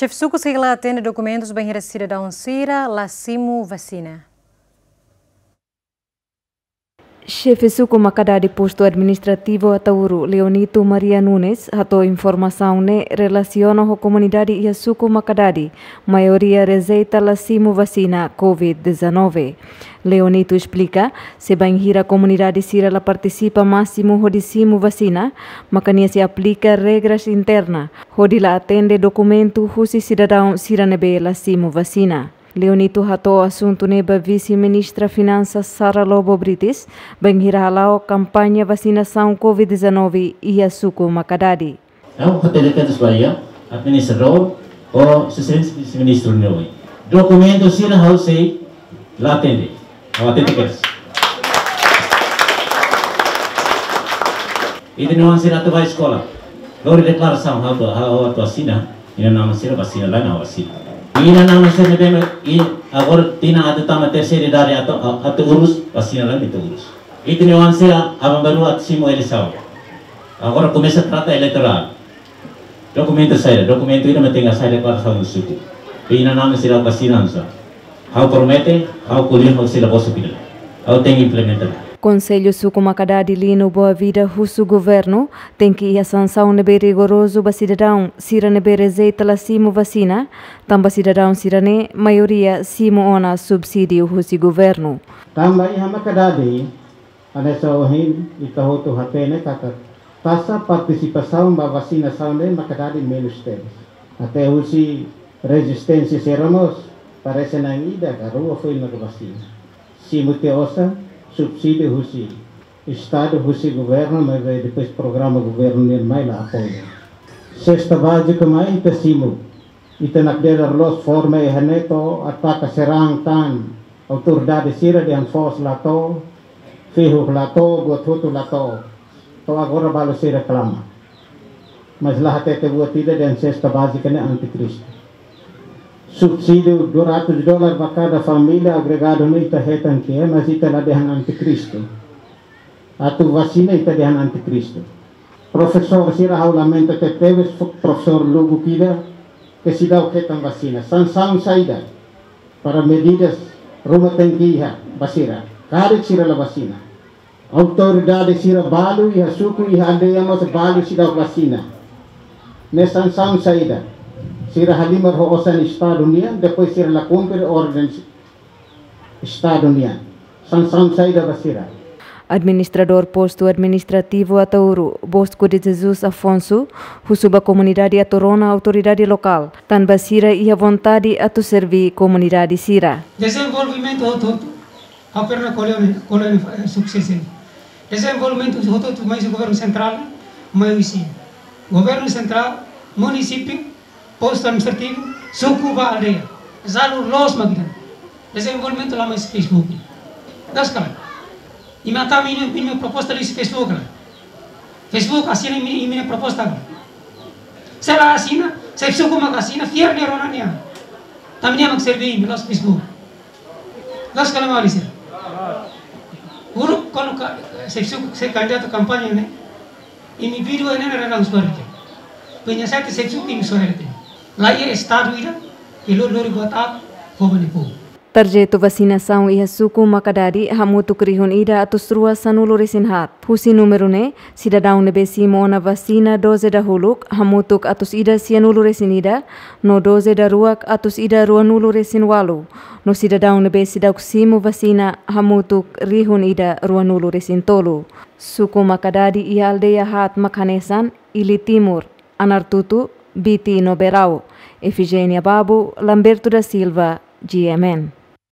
Chefe Suco Sigla atende documentos bem cidadão Sira, Lacimo Vacina. Chefe Suco Macadadi posto administrativo Atauru Leonito Maria Nunes hatou informação ne relaciona com a comunidade e Suco Macadadi, maioria rejeita Lacimo Vacina Covid-19. Leonito explica, se bem a comunidade Sira la participa máximo hodicimo vacina, macania se aplica regras internas, hodila atende documento husi cidadão Sira nebe Lacimo Vacina. Leonito hatou assunto neba vice-ministra Finanças Sara Lobo Brites, bem halau campanha vacinação Covid-19 e a Suco Macadadi. Eu coteleka dos Bahia, administrador ou vice-ministro Noi. Documento Sira House lá atende. Atende que Itu não Sira tu vai escola. Lori declaração how tu assina, ina nama Sira vacina lá na vacina. Ina nama Sira bem agora tina atu tama terceira idade atu urus vacina lá itu urus. Itu não Sira abang baru atu simo elisau. Agora começa a trata eleitoral. Documento saya, documento ini mesti nggak saya declaração do suku. Ina nama Sira vacina ansa. How promete, how kuliah, how sila possible. How tem implementar. Conselho Suco Macadadi Lino Boa Vida Russo Governo tem que ir a sanção nebe rigoroso ba cidadão Sira nebe rezeita Lacimo Vacina, tamba cidadão Sirane, maioria simo ona subsídio Russo Governo. Tamba iha Macadadi, anessa ohin itahoto hatene kata tasa participação ba vacinação de Macadadi menos teres. Até Russo resistência seramos parece na ida a rua foi na vacina. Simo teosa subsídio Russi, Estado Russi governo, mas depois programa governo mais lá apoia. Sexta básica mais itacimo, itanakdera los forma e haneto ataca serang tan autoridade Sira de anfos lato, ferro lato, gototo lato, to agora balo se reclama. Mas lá até te buatida de sexta básica ne anticristo. Subsídio $200 para cada família agregado no Itahetan que é, mas ita lá dehan anticristo. A tu vacina ita dehan anticristo. Professor Sira lamenta que teve professor Lugo Kida que se dá o que tam vacina. Sansão saída para medidas rumah tengkiha basira. Karik Sira la vacina. Autoridade Sira balu e a suku e a aldeia mas balu se dá vacina. Nesansão saída. Sira halimar hoosan Estado niya, depois Sira la cumprir ordem Estado niya. Sansam saída basira. Administrador posto administrativo Atauru, Bosco de Jesus Afonso, husuba comunidade atorona autoridade local, tan basira e a vontade a tu servir comunidade Sira. Desenvolvimento todo, a perna colônia sucesso. Desenvolvimento todo, mais o governo central, mais o governo central, município, posto administrativo, Sucuba aldeia. Zalu los magdan. Desenvolvimento lá mais Facebook. Das kala. E matar minha proposta ali Facebook lá. Facebook assina minha proposta. Se ela assina, se Sucuba assina, fiar ne ronania. Também mag servir mi los Facebook. Das kala mal isso. Guru quando se candidato campanha né. E mi vídeo é nera na usbarite. Penhasate se Sucuba mi soerte. Lá é Estado ira, e lori botar como nipo. Tarjeto vacinação e a Suco Macadadi hamutu krihun ida atus rua sanulo resinhat. Husi número ne, cidadão nebe simona vacina 12 da huluk, hamutuk atus ida sianulo resinida, no 12 da ruak atus ida rua nulo resinwalu. No cidadão nebe sidauk simo vacina, hamutuk rihun ida rua nulo resintolo. Suco Macadadi e aldeia hat Makanesan, Ili Timur, Anartutu, Biti Noberau, Efigênia Babu, Lamberto da Silva, GMN.